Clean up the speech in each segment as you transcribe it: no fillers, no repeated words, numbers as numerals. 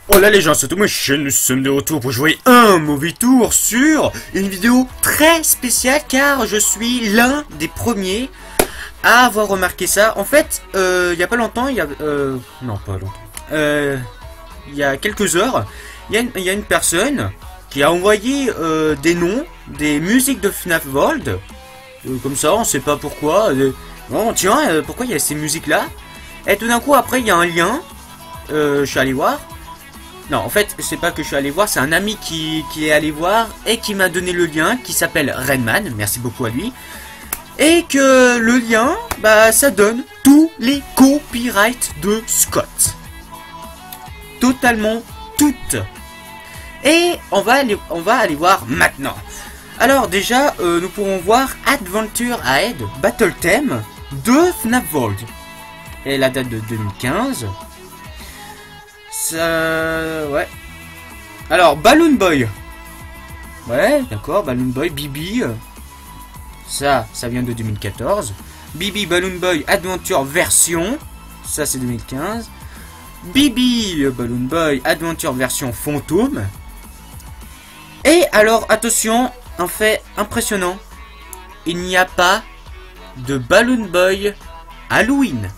Oh là les gens, c'est ma chaîne, nous sommes de retour pour jouer un mauvais tour sur une vidéo très spéciale car je suis l'un des premiers à avoir remarqué ça. En fait, il y a pas longtemps, il y a... non, pas longtemps. Il y a quelques heures, il y a une personne qui a envoyé des noms, des musiques de FNAF World. Comme ça, on sait pas pourquoi. Bon, tiens, pourquoi il y a ces musiques-là? Et tout d'un coup, après, il y a un lien. Je suis allé voir. Non, en fait, c'est pas que je suis allé voir, c'est un ami qui est allé voir et qui m'a donné le lien, qui s'appelle Redman, merci beaucoup à lui. Et que le lien, bah, ça donne tous les copyrights de Scott. Totalement toutes. Et on va aller voir maintenant. Alors déjà, nous pourrons voir Adventure Ahead Battle Theme de FNAF World. Et la date de 2015. Ça... ouais. Alors, Balloon Boy. Ouais, d'accord, Balloon Boy, Bibi. Ça vient de 2014. Bibi Balloon Boy Adventure version. Ça, c'est 2015. Bibi Balloon Boy Adventure version fantôme. Et alors, attention, un fait impressionnant. Il n'y a pas de Balloon Boy Halloween.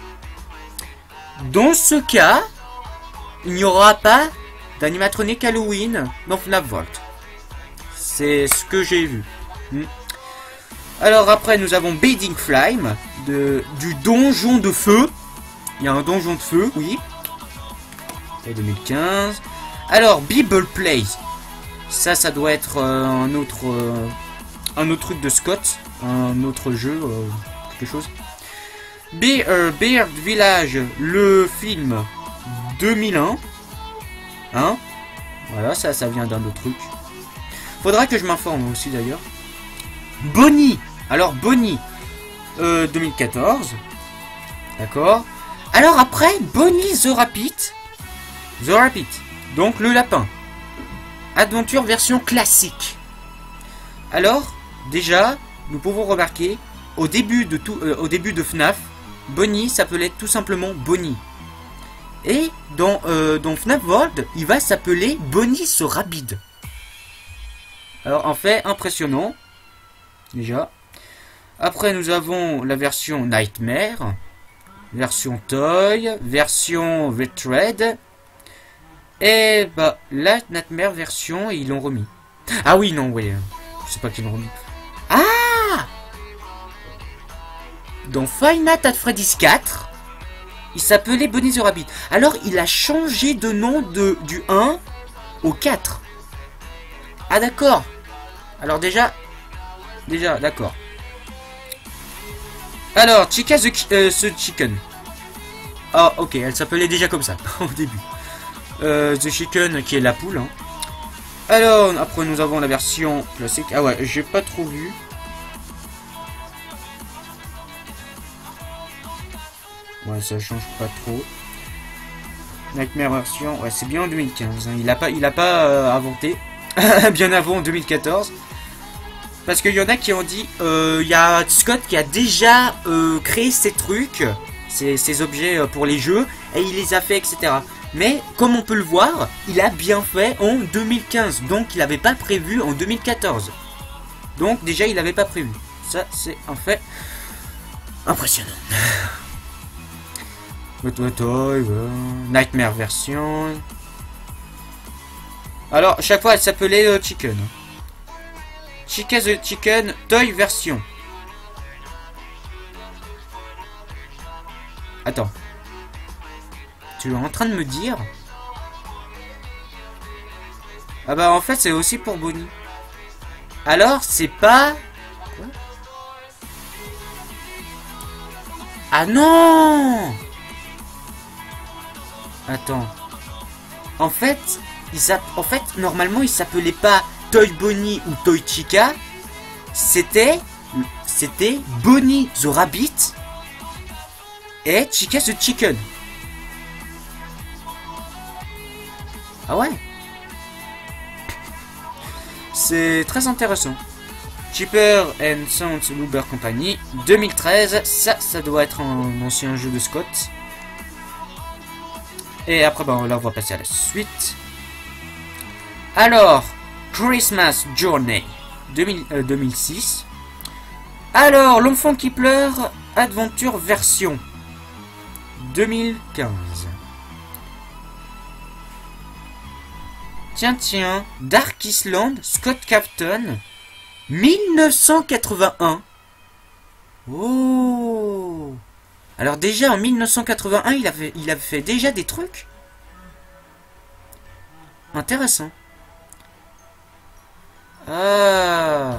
Dans ce cas... il n'y aura pas d'animatronique Halloween dans FNAF World. C'est ce que j'ai vu. Alors après nous avons Beading Flame du donjon de feu. Il y a un donjon de feu, oui. C'est 2015. Alors Bible Plays. Ça doit être un autre truc de Scott. Un autre jeu, quelque chose. Beard Village, le film 2001. Hein? Voilà, ça vient d'un autre truc. Faudra que je m'informe aussi d'ailleurs. Bonnie. Alors Bonnie 2014. D'accord. Alors après Bonnie The Rapid. The Rapid. Donc le lapin. Aventure version classique. Alors déjà nous pouvons remarquer au début de FNAF, Bonnie s'appelait tout simplement Bonnie. Et dans FNAF World, il va s'appeler Bonnie the Rabbit. Alors en fait, impressionnant. Déjà. Après nous avons la version Nightmare. Version Toy. Version Retread. Et bah la Nightmare version, ils l'ont remis. Ah oui, non, oui. Je sais pas qu'ils l'ont remis. Ah! Dans Five Nights at Freddy's 4... il s'appelait Bonnie the Rabbit. Alors, il a changé de nom du 1 au 4. Ah, d'accord. Alors, déjà, d'accord. Alors, Chica the Chicken. Ah, ok, elle s'appelait déjà comme ça, au début. The Chicken, qui est la poule. Hein. Alors, après, nous avons la version classique. Ah ouais, j'ai pas trop vu. Ouais, ça change pas trop. Nightmare version, ouais, c'est bien en 2015. Hein. Il a pas inventé. Bien avant en 2014. Parce qu'il y en a qui ont dit, il y a Scott qui a déjà créé ces trucs, ces objets pour les jeux, et il les a fait, etc. Mais comme on peut le voir, il a bien fait en 2015. Donc il n'avait pas prévu en 2014. Donc déjà il n'avait pas prévu. Ça c'est un fait impressionnant. Nightmare version. Alors, chaque fois, elle s'appelait Chicken. Chica the Chicken Toy version. Attends. Tu es en train de me dire? Ah bah, en fait, c'est aussi pour Bonnie. Alors, c'est pas... quoi? Ah non! Attends. En fait, normalement, il s'appelait pas Toy Bonnie ou Toy Chica. C'était Bonnie the Rabbit et Chica the Chicken. Ah ouais. C'est très intéressant. Chipper and Sons Luber Company 2013. Ça doit être un ancien jeu de Scott. Et après, ben, là, on va passer à la suite. Alors, Christmas Journey 2006. Alors, L'enfant qui pleure, Adventure version 2015. Tiens, Dark Island, Scott Capton, 1981. Oh. Alors déjà en 1981, il avait fait déjà des trucs. Intéressant. Ah.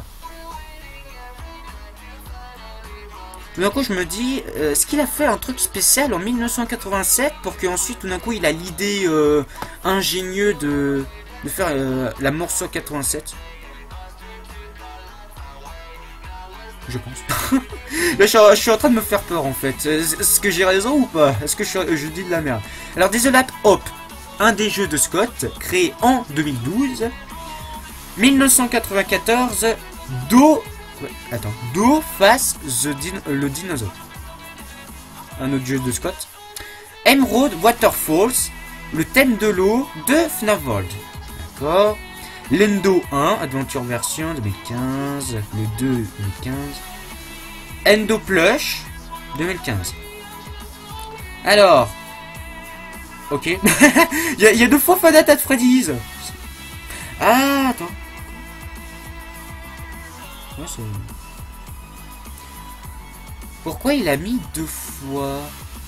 Tout d'un coup, je me dis, est-ce qu'il a fait un truc spécial en 1987 pour qu'ensuite, tout d'un coup, il a l'idée ingénieuse de faire la morceau 87? Je pense. Là, je suis en train de me faire peur, en fait. Est-ce que j'ai raison ou pas? Est-ce que je dis de la merde? Alors, Desolate Hope, un des jeux de Scott, créé en 2012. 1994, Do Face le dinosaure. Un autre jeu de Scott. Emerald Waterfalls, le thème de l'eau de FNAF World. D'accord. Lendo 1, Adventure version 2015. Le 2, 2015. Endo Plush, 2015. Alors. Ok. Il y a deux fois Five Nights at Freddy's. Ah, attends. Ouais, pourquoi il a mis deux fois?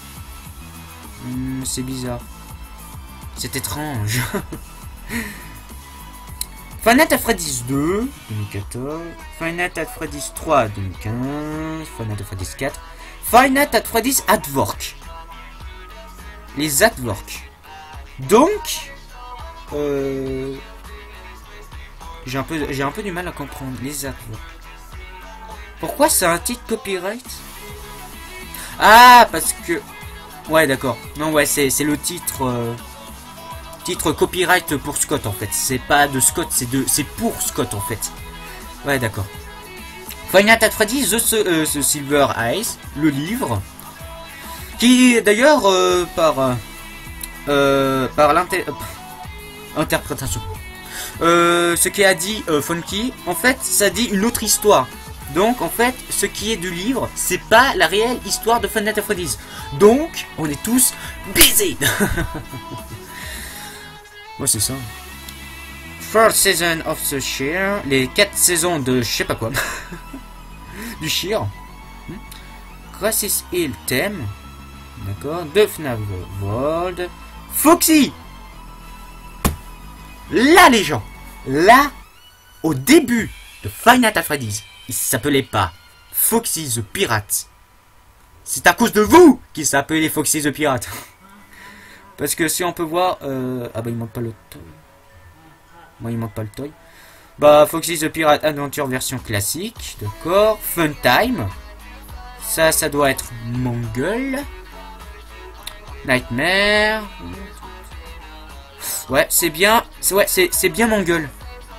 C'est bizarre. C'est étrange. Five Nights at Freddy's 2, 2014. Five Nights at Freddy's 3, 2015. Five Nights at Freddy's 4. Five Nights at Freddy's Adwork. Les Adwork. Donc, j'ai un peu du mal à comprendre les Adwork. Pourquoi c'est un titre copyright? Ah, parce que... Ouais, d'accord. Non, ouais, c'est le titre... Titre copyright pour Scott, en fait. C'est pas de Scott, c'est pour Scott, en fait. Ouais, d'accord. Five Nights at Freddy's, The Silver Eyes, le livre. Qui, d'ailleurs, par l'interprétation. Ce qui a dit Funky, en fait, ça dit une autre histoire. Donc, en fait, ce qui est du livre, c'est pas la réelle histoire de Five Nights at Freddy's. Donc, on est tous baisés. Ouais, c'est ça. First season of the Shear, les 4 saisons de je sais pas quoi. Du Shear. Crisis Hill thème. D'accord. De FNAF World. Foxy. Là, les gens. Là, au début de Five Nights at Freddy's, il s'appelait pas Foxy the Pirate. C'est à cause de vous qu'il s'appelait Foxy the Pirate. Parce que si on peut voir... Ah bah il manque pas le toy. Moi il manque pas le toy. Bah Foxy the Pirate Adventure version classique. D'accord. Fun Time. Ça doit être Mongol. Nightmare. Ouais, c'est bien. C'est bien Mongol.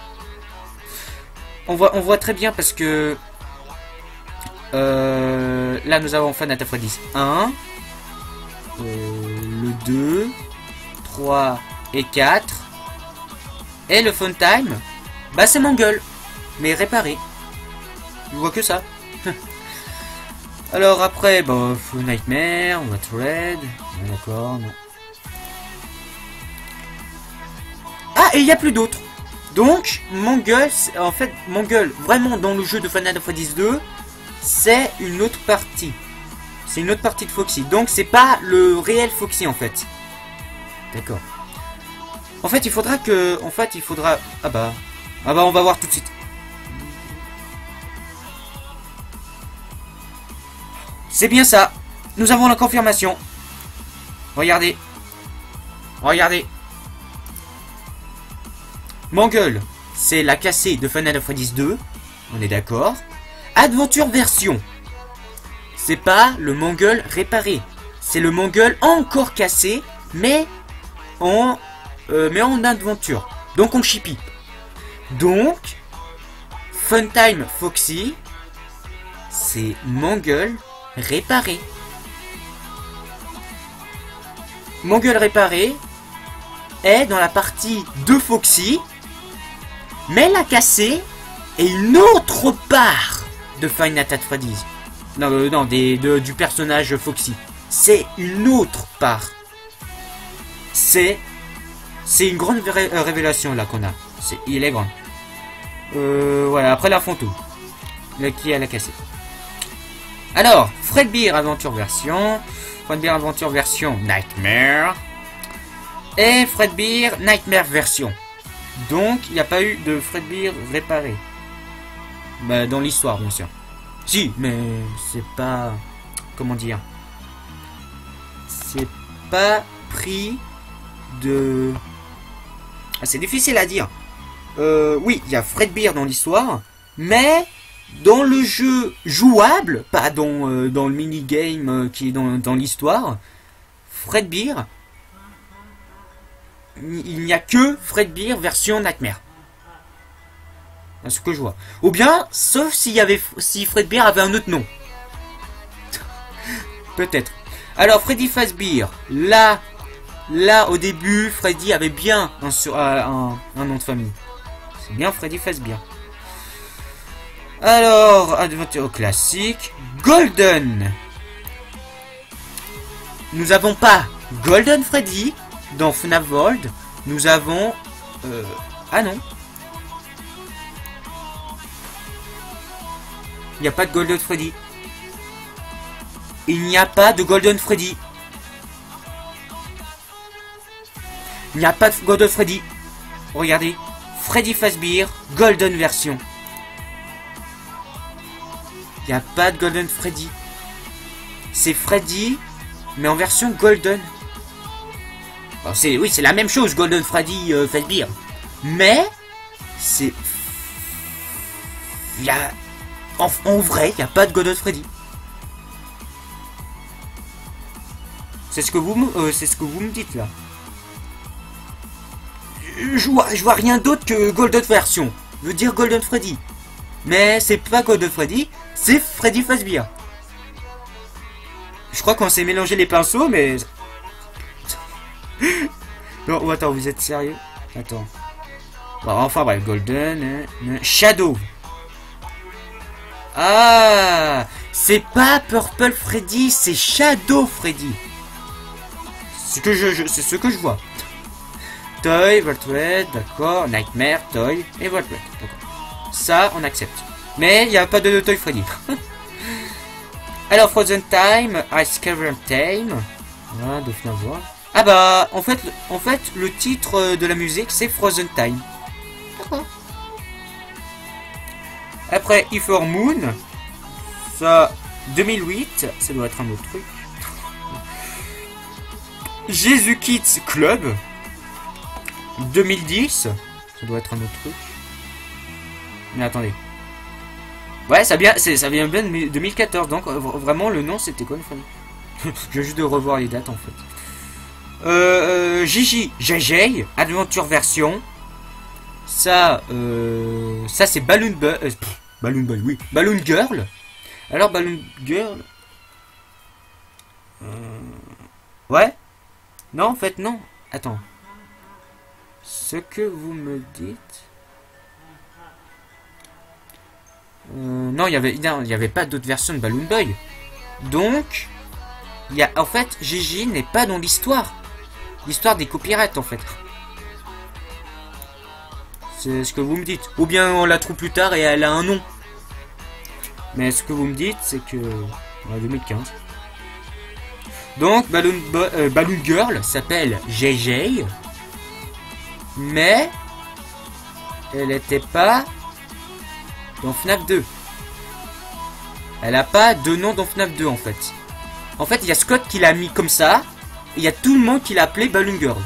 On voit très bien parce que... là nous avons Five Nights at Freddy's 1. Le 2, 3 et 4. Et le Fun Time, bah c'est Mongol, mais réparé. Je vois que ça. Alors après, bah, Nightmare, on va Thread. D'accord, non. Ah, et il n'y a plus d'autres. Donc, Mongol, en fait, Mongol, vraiment dans le jeu de Five Nights at Freddy's 2, c'est une autre partie. C'est une autre partie de Foxy. Donc c'est pas le réel Foxy en fait. D'accord. En fait il faudra que... En fait il faudra... Ah bah on va voir tout de suite. C'est bien ça. Nous avons la confirmation. Regardez. Regardez. Mongol, c'est la cassée de Five Nights at Freddy's 2. On est d'accord. Adventure version. C'est pas le Mongol réparé. C'est le Mongol encore cassé, mais en aventure. Donc on chippie. Donc, Funtime Foxy, c'est Mongol réparé. Mon gueule réparé est dans la partie de Foxy, mais la cassée est une autre part de Five Nights at Freddy's. Non, du personnage Foxy. C'est une autre part. C'est une grande révélation là qu'on a. Il est grand. Voilà, après la photo. Qui a la cassée. Alors, Fredbear Aventure version. Fredbear Aventure version Nightmare. Et Fredbear Nightmare version. Donc, il n'y a pas eu de Fredbear réparé. Bah, dans l'histoire, bien sûr. Si, mais c'est pas... Comment dire? C'est pas pris de... Ah, c'est difficile à dire. Oui, il y a Fredbear dans l'histoire, mais dans le jeu jouable, pas dans le minigame qui est dans l'histoire, Fredbear, il n'y a que Fredbear version Nightmare. À ce que je vois. Ou bien, sauf si Fredbear avait un autre nom. Peut-être. Alors, Freddy Fazbear, là, au début, Freddy avait bien un nom de famille. C'est bien Freddy Fazbear. Alors, Adventure classique, Golden. Nous n'avons pas Golden Freddy dans FNAF World. Nous avons... Ah non. Il n'y a pas de Golden Freddy. Il n'y a pas de Golden Freddy. Il n'y a pas de Golden Freddy. Regardez. Freddy Fazbear, Golden version. Il n'y a pas de Golden Freddy. C'est Freddy, mais en version Golden. Alors oui, c'est la même chose, Golden Freddy Fazbear. Mais, c'est... Il y a... En vrai, il n'y a pas de Golden Freddy. C'est ce que vous me dites là. Je vois rien d'autre que Golden version. Je veux dire Golden Freddy. Mais c'est pas Golden Freddy, c'est Freddy Fazbear. Je crois qu'on s'est mélangé les pinceaux, mais... Non, attends, vous êtes sérieux? Attends. Bon, enfin, bref, Golden... Shadow. Ah, c'est pas Purple Freddy, c'est Shadow Freddy. C'est ce que je vois. Toy, Voltred, d'accord. Nightmare, Toy et Voltred. D'accord. Ça, on accepte. Mais il n'y a pas de Toy Freddy. Alors, Frozen Time, Ice Cavern Time. Voilà, de FNAF World. Ah bah, en fait, le titre de la musique, c'est Frozen Time. D'accord. Après, If or Moon. Ça, 2008. Ça doit être un autre truc. Jésus Kids Club. 2010. Ça doit être un autre truc. Mais attendez. Ouais, ça vient bien de 2014. Donc, vraiment, le nom, c'était quoi une fois? Je viens juste de revoir les dates, en fait. Gigi JJ, Adventure version. Ça, c'est Balloon Boy, oui. Balloon Girl. Alors, Balloon Girl... Ouais. Non, en fait, non. Attends. Ce que vous me dites... non, il y avait pas d'autre version de Balloon Boy. Donc, en fait, Gigi n'est pas dans l'histoire. L'histoire des copyrights, en fait. C'est ce que vous me dites. Ou bien on la trouve plus tard et elle a un nom. Mais ce que vous me dites, c'est que... En 2015. Donc, Balloon Girl s'appelle JJ. Mais... Elle n'était pas... dans FNAF 2. Elle a pas de nom dans FNAF 2, en fait. En fait, il y a Scott qui l'a mis comme ça. Et il y a tout le monde qui l'a appelé Balloon Girl.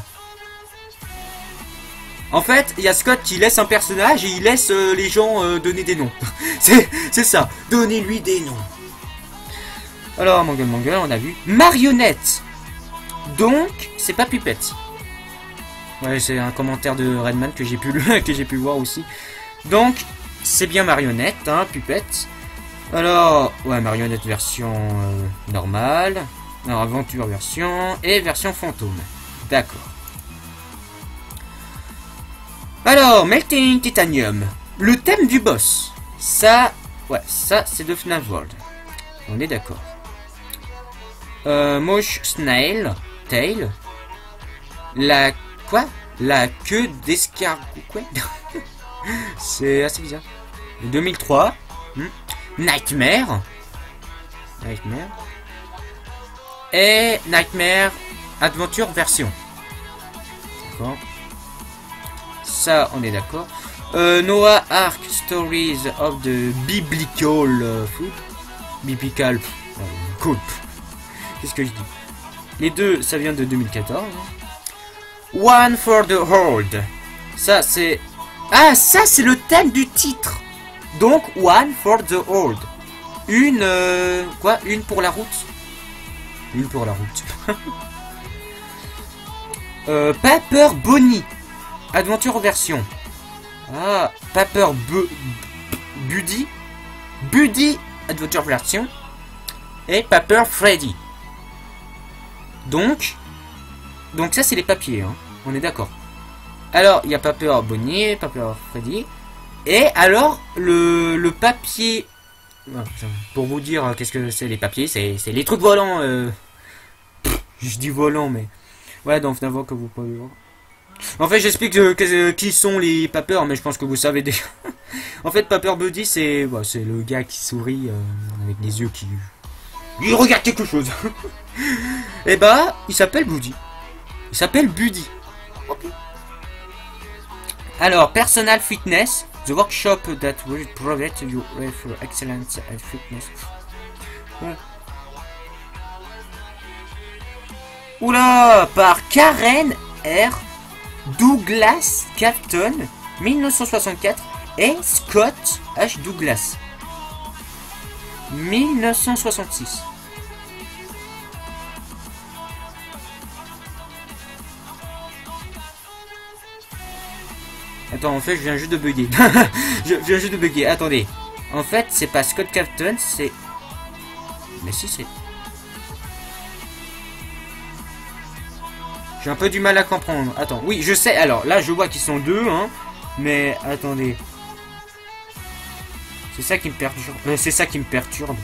En fait, il y a Scott qui laisse un personnage et il laisse les gens donner des noms. C'est ça, donnez-lui des noms. Alors, Mangle, on a vu. Marionnette. Donc, c'est pas Pupette. Ouais, c'est un commentaire de Redman que j'ai pu voir aussi. Donc, c'est bien Marionnette, hein, Pupette. Alors, ouais, Marionnette version normale. Alors, aventure version et version fantôme. D'accord. Alors, Melting Titanium. Le thème du boss. Ça, ouais, ça c'est de FNAF World. On est d'accord. Moche Snail. Tail. La... Quoi? La queue d'escargot. Quoi? C'est assez bizarre. 2003. Nightmare. Nightmare. Et Nightmare Adventure version. D'accord. Ça, on est d'accord. Noah Ark Stories of the Biblical Food. Biblical. Cool. Qu'est-ce que je dis? Les deux, ça vient de 2014. One for the Hold. Ça, c'est... Ah, ça, c'est le thème du titre. Donc, One for the Hold. Une... Quoi? Une pour la route. Une pour la route. Paper Bonnie. Adventure version. Ah, Paper Buddy. Buddy Adventure version. Et Paper Freddy. Donc ça c'est les papiers, hein. On est d'accord. Alors, il y a Paper Bonnie, Paper Freddy. Et alors, le papier... Pour vous dire qu'est-ce que c'est les papiers, c'est les trucs volants. Je dis volants, mais... Ouais, dans FNAF que vous pouvez voir. En fait, j'explique qui sont les papers, mais je pense que vous savez déjà. En fait, Paper Buddy, c'est le gars qui sourit avec les yeux qui... Il regarde quelque chose. Et bah, il s'appelle Buddy. Il s'appelle Buddy. Okay. Alors, Personal Fitness. The workshop that will provide you for excellence and fitness. Ouais. Oula, par Karen R. Douglas Captain 1964 et Scott H. Douglas 1966. Attends, en fait, je viens juste de bugger. Je viens juste de bugger. Attendez. En fait, c'est pas Scott Captain, c'est... Mais si, c'est... J'ai un peu du mal à comprendre. Attends, oui, je sais. Alors, là, je vois qu'ils sont deux, hein. Mais, attendez. C'est ça qui me perturbe. C'est ça qui me perturbe.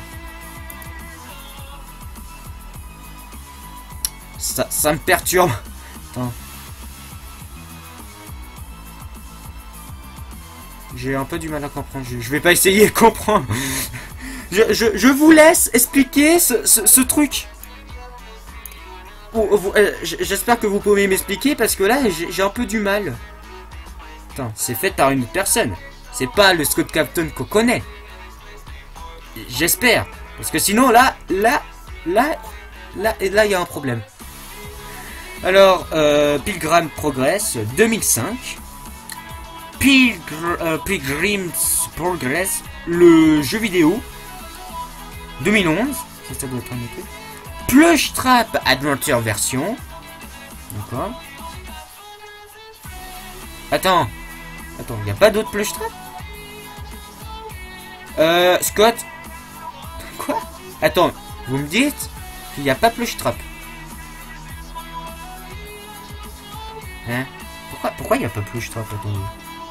Ça me perturbe. Attends. J'ai un peu du mal à comprendre. Je vais pas essayer de comprendre. Je vous laisse expliquer ce truc. J'espère que vous pouvez m'expliquer parce que là, j'ai un peu du mal. Attends, c'est fait par une autre personne. C'est pas le Scott Captain qu'on connaît. J'espère. Parce que sinon, là, il y a un problème. Alors, Pilgrim Progress 2005. Pilgrim's Progress, le jeu vidéo 2011. Ça doit être un autre truc. Plush Trap Adventure version. D'accord. Attends, il n'y a pas d'autre Plush Trap? Scott. Quoi? Attends, vous me dites qu'il n'y a pas Plush Trap? Hein? Pourquoi il n'y a pas Plush Trap? Attendez.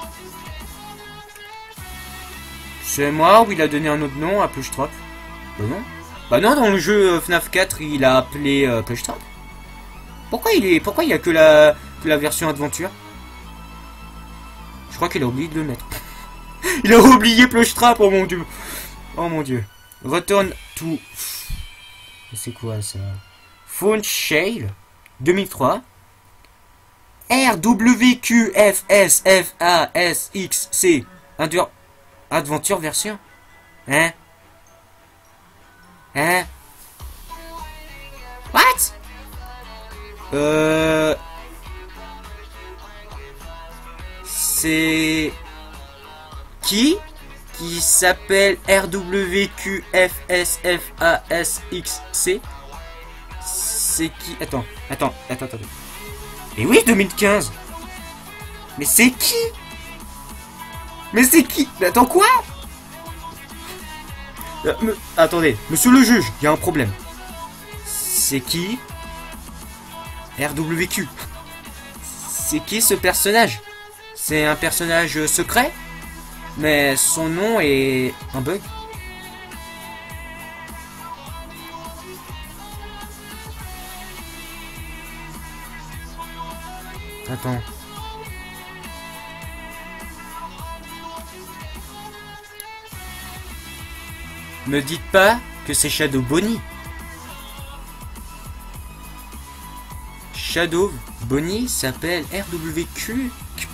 C'est moi ou il a donné un autre nom à Plush Trap? Bah non. Bah non, dans le jeu FNAF 4, il a appelé Plush Trap. Pourquoi il y a que la version aventure? Je crois qu'il a oublié de le mettre. Il a oublié Plush Trap, oh mon dieu. Oh mon dieu. Return to... C'est quoi ça? Phone Shale 2003. RWQFSFASXC Adventure version. Hein? What? C'est... Qui s'appelle RWQFSFASXC? C'est qui? Attends. Et oui, 2015. Mais c'est qui? Mais attends, quoi? Attendez, monsieur le juge, il y a un problème. C'est qui? RWQ. C'est qui ce personnage? C'est un personnage secret? Mais son nom est un bug? Attends. Me dites pas que c'est Shadow Bonnie. Shadow Bonnie s'appelle RWQ.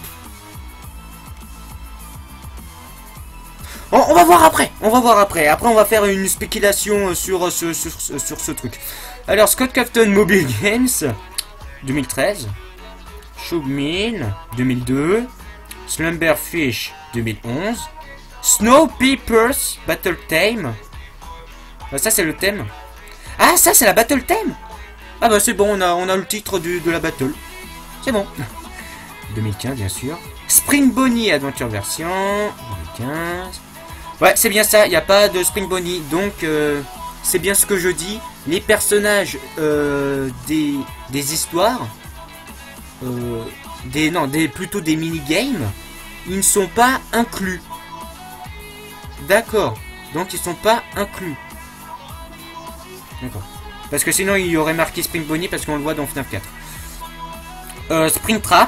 On va voir après. On va voir après. Après, on va faire une spéculation sur ce truc. Alors, Scott Captain Mobile Games 2013. Shubmin 2002. Slumberfish 2011. Snow Peepers Battle Theme. Ça c'est le thème. Ah, ça c'est la battle theme. Ah bah c'est bon, on a le titre de la battle. C'est bon. 2015 bien sûr. Spring Bonnie Adventure Version 2015. Ouais, c'est bien ça, il n'y a pas de Spring Bonnie. Donc c'est bien ce que je dis. Les personnages des histoires plutôt des mini-games, ils ne sont pas inclus. D'accord. Donc ils sont pas inclus. D'accord. Parce que sinon il y aurait marqué Spring Bonnie parce qu'on le voit dans FNAF 4. Spring Trap.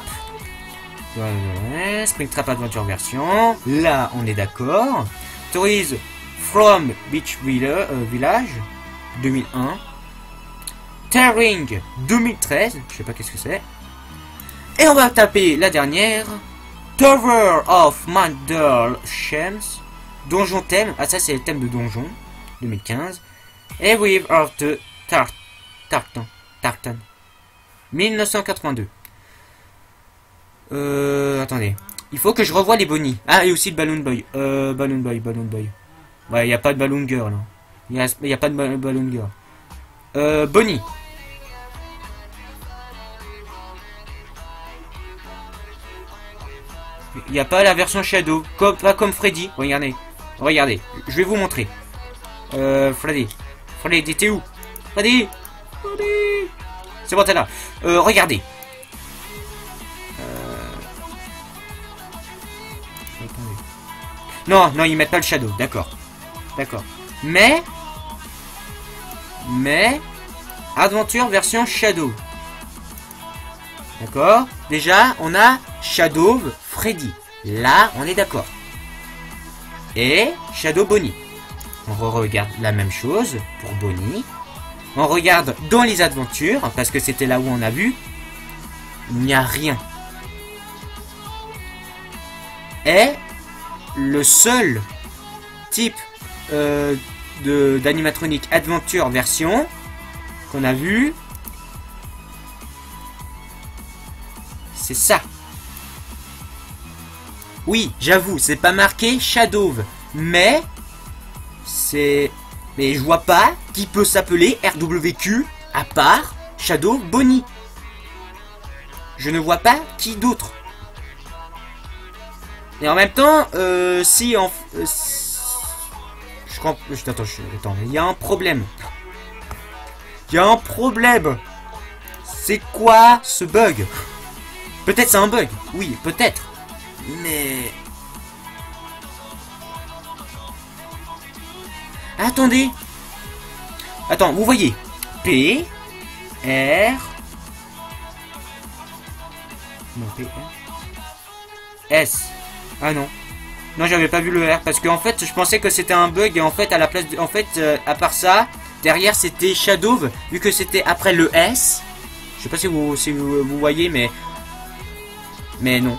Spring Trap Adventure Version. Là on est d'accord. Stories from Beach Village 2001. Tearing 2013. Je sais pas qu'est-ce que c'est. Et on va taper la dernière. Tower of Mandel Shems. Donjon thème. Ah ça c'est le thème de donjon. 2015. Et Wave of the Tartan. 1982. Attendez. Il faut que je revoie les bonnies. Ah, et aussi le Balloon Boy. Balloon Boy. Ouais, il n'y a pas de Balloon Girl. Il n'y a pas de Balloon Girl. Bonnie. Il n'y a pas la version Shadow. Pas comme Freddy. Regardez. Regardez. Je vais vous montrer. Freddy. Freddy, t'es où? Freddy. C'est bon, t'es là. Regardez. Non, ils mettent pas le Shadow. D'accord. Mais Aventure version Shadow. D'accord. Déjà, on a Shadow Freddy. Là, on est d'accord. Et Shadow Bonnie. On regarde la même chose pour Bonnie. On regarde dans les aventures, parce que c'était là où on a vu. Il n'y a rien. Et le seul type d'animatronique Adventure version qu'on a vu, c'est ça. Oui, j'avoue, c'est pas marqué Shadow, mais je vois pas qui peut s'appeler RWQ à part Shadow Bonnie. Je ne vois pas qui d'autre. Et en même temps, attends, il y a un problème. C'est quoi ce bug? Peut-être c'est un bug. Oui, peut-être. Mais... Attendez. Attends, vous voyez. P, R... Non, P, R... S. Ah non. Non, j'avais pas vu le R parce qu'en fait, je pensais que c'était un bug et en fait, à la place, à part ça, derrière c'était Shadow vu que c'était après le S. Je sais pas si vous voyez, mais non.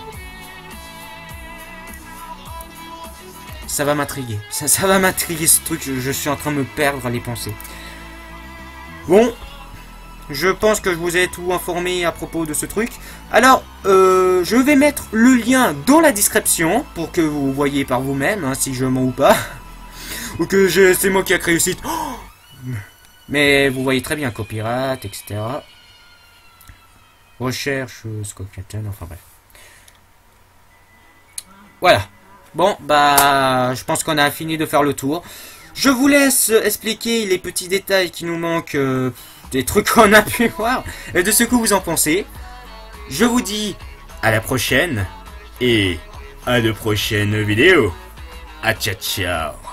Ça va m'intriguer. Ça va m'intriguer ce truc. Je suis en train de me perdre les pensées. Bon. Je pense que je vous ai tout informé à propos de ce truc. Alors, je vais mettre le lien dans la description pour que vous voyez par vous-même hein, si je mens ou pas. Ou que c'est moi qui a créé le site. Oh, mais vous voyez très bien, copyright, etc. Recherche, Scott Captain, enfin bref. Voilà. Bon, bah, je pense qu'on a fini de faire le tour. Je vous laisse expliquer les petits détails qui nous manquent, des trucs qu'on a pu voir, et de ce que vous en pensez. Je vous dis à la prochaine, et à de prochaines vidéos. Ah, ciao ciao.